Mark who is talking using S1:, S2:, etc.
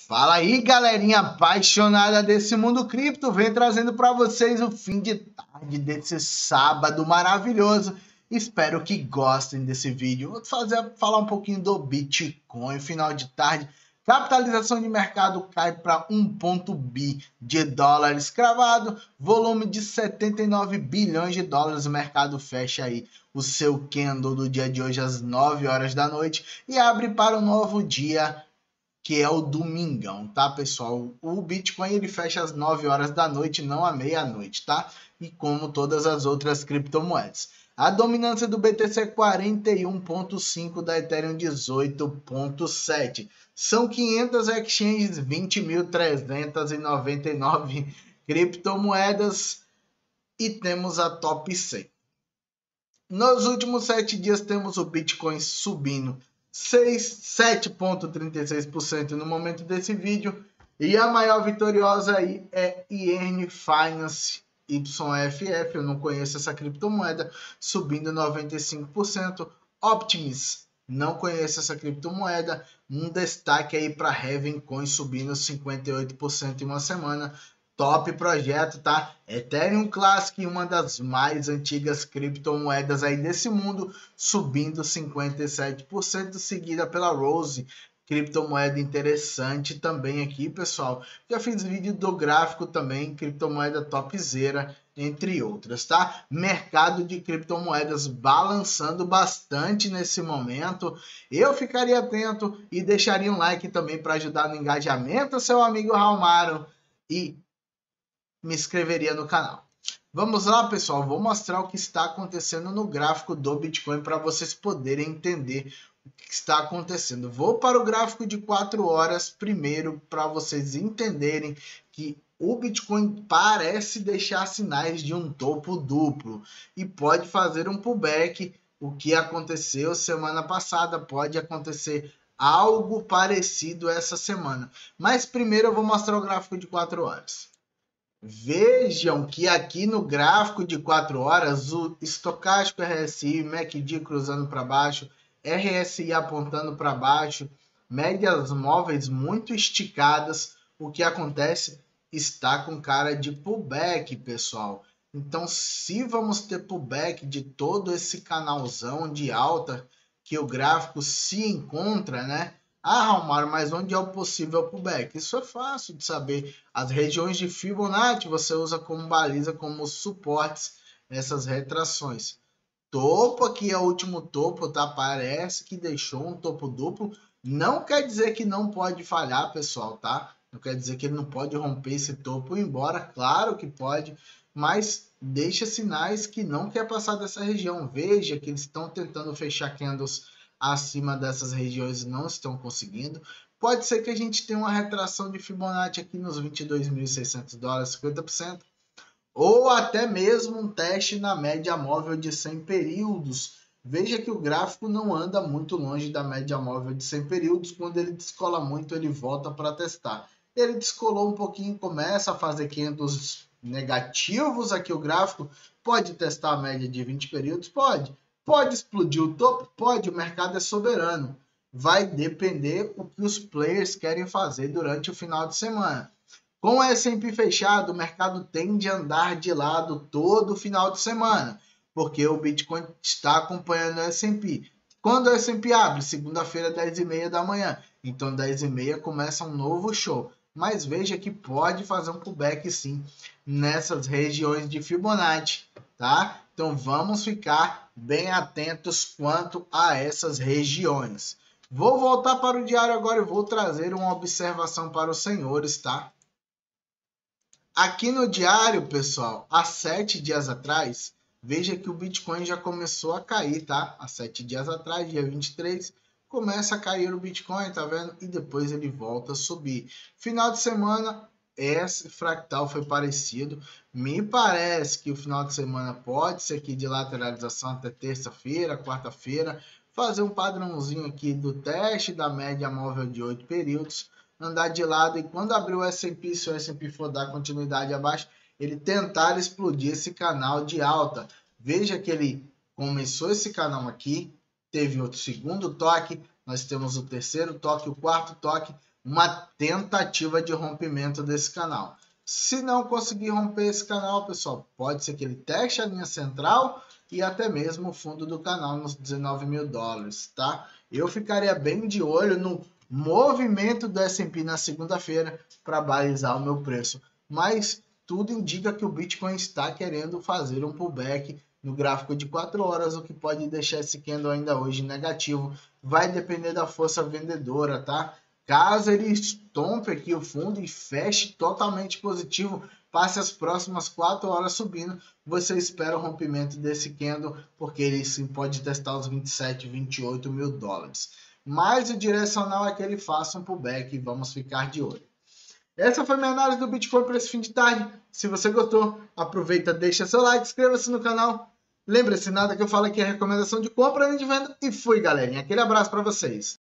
S1: Fala aí, galerinha apaixonada desse mundo cripto, vem trazendo para vocês o fim de tarde desse sábado maravilhoso. Espero que gostem desse vídeo. Vou falar um pouquinho do Bitcoin, final de tarde. Capitalização de mercado cai para 1 bi de dólares cravado, volume de 79 bilhões de dólares. O mercado fecha aí o seu candle do dia de hoje às 9 horas da noite e abre para um novo dia, que é o domingão, tá, pessoal? O Bitcoin ele fecha às 9 horas da noite, não à meia-noite, tá? E como todas as outras criptomoedas. A dominância do BTC é 41,5, da Ethereum 18,7. São 500 exchanges, 20.399 criptomoedas e temos a top 100. Nos últimos 7 dias temos o Bitcoin subindo 7,36% no momento desse vídeo. E a maior vitoriosa aí é Yearn Finance YFF. Eu não conheço essa criptomoeda, subindo 95%. Optimus, não conheço essa criptomoeda. Um destaque aí para Heaven Coin, subindo 58% em uma semana. Top projeto, tá? Ethereum Classic, uma das mais antigas criptomoedas aí desse mundo, subindo 57%, seguida pela Rose, criptomoeda interessante também aqui, pessoal. Já fiz vídeo do gráfico também, criptomoeda topzera, entre outras, tá? Mercado de criptomoedas balançando bastante nesse momento. Eu ficaria atento e deixaria um like também para ajudar no engajamento, seu amigo Raulmaro, e me inscreveria no canal. Vamos lá, pessoal, vou mostrar o que está acontecendo no gráfico do Bitcoin para vocês poderem entender o que está acontecendo. Vou para o gráfico de 4 horas primeiro para vocês entenderem que o Bitcoin parece deixar sinais de um topo duplo e pode fazer um pullback. O que aconteceu semana passada pode acontecer algo parecido essa semana. Mas primeiro eu vou mostrar o gráfico de 4 horas. Vejam que aqui no gráfico de 4 horas, o estocástico RSI, MACD cruzando para baixo, RSI apontando para baixo, médias móveis muito esticadas. O que acontece? Está com cara de pullback, pessoal. Então, se vamos ter pullback de todo esse canalzão de alta que o gráfico se encontra, né? Ah, Raulmaro, mas onde é o possível pullback? Isso é fácil de saber. As regiões de Fibonacci você usa como baliza, como suportes, essas retrações. Topo aqui é o último topo, tá? Parece que deixou um topo duplo. Não quer dizer que não pode falhar, pessoal, tá? Não quer dizer que ele não pode romper esse topo, embora, claro que pode, mas deixa sinais que não quer passar dessa região. Veja que eles estão tentando fechar candles acima dessas regiões e não estão conseguindo. Pode ser que a gente tenha uma retração de Fibonacci aqui nos 22.600 dólares, 50%, ou até mesmo um teste na média móvel de 100 períodos. Veja que o gráfico não anda muito longe da média móvel de 100 períodos. Quando ele descola muito, ele volta para testar. Ele descolou um pouquinho, começa a fazer candles negativos aqui o gráfico. Pode testar a média de 20 períodos? Pode. Pode explodir o topo? Pode, o mercado é soberano. Vai depender o que os players querem fazer durante o final de semana. Com o S&P fechado, o mercado tende a andar de lado todo o final de semana, porque o Bitcoin está acompanhando o S&P. Quando o S&P abre? Segunda-feira, 10h30 da manhã. Então, 10h30 começa um novo show. Mas veja que pode fazer um pullback sim nessas regiões de Fibonacci, tá? Então vamos ficar bem atentos quanto a essas regiões. Vou voltar para o diário agora e vou trazer uma observação para os senhores, tá? Aqui no diário, pessoal, há 7 dias atrás, veja que o Bitcoin já começou a cair, tá? Há 7 dias atrás, dia 23, começa a cair o Bitcoin, tá vendo? E depois ele volta a subir. Final de semana, esse fractal foi parecido. Me parece que o final de semana pode ser aqui de lateralização até terça-feira, quarta-feira, fazer um padrãozinho aqui do teste da média móvel de 8 períodos, andar de lado e quando abrir o S&P, se o S&P for dar continuidade abaixo, ele tentar explodir esse canal de alta. Veja que ele começou esse canal aqui, teve outro segundo toque, nós temos o terceiro toque, o quarto toque, uma tentativa de rompimento desse canal. Se não conseguir romper esse canal, pessoal, pode ser que ele teste a linha central e até mesmo o fundo do canal nos 19 mil dólares, tá? Eu ficaria bem de olho no movimento do S&P na segunda-feira para balizar o meu preço. Mas tudo indica que o Bitcoin está querendo fazer um pullback no gráfico de 4 horas, o que pode deixar esse candle ainda hoje negativo. Vai depender da força vendedora, tá? Caso ele estompe aqui o fundo e feche totalmente positivo, passe as próximas 4 horas subindo, você espera o rompimento desse candle, porque ele sim pode testar os 27, 28 mil dólares. Mas o direcional é que ele faça um pullback e vamos ficar de olho. Essa foi minha análise do Bitcoin para esse fim de tarde. Se você gostou, aproveita, deixa seu like, inscreva-se no canal. Lembre-se, nada que eu falo aqui é recomendação de compra nem de venda. E fui, galerinha. Aquele abraço para vocês.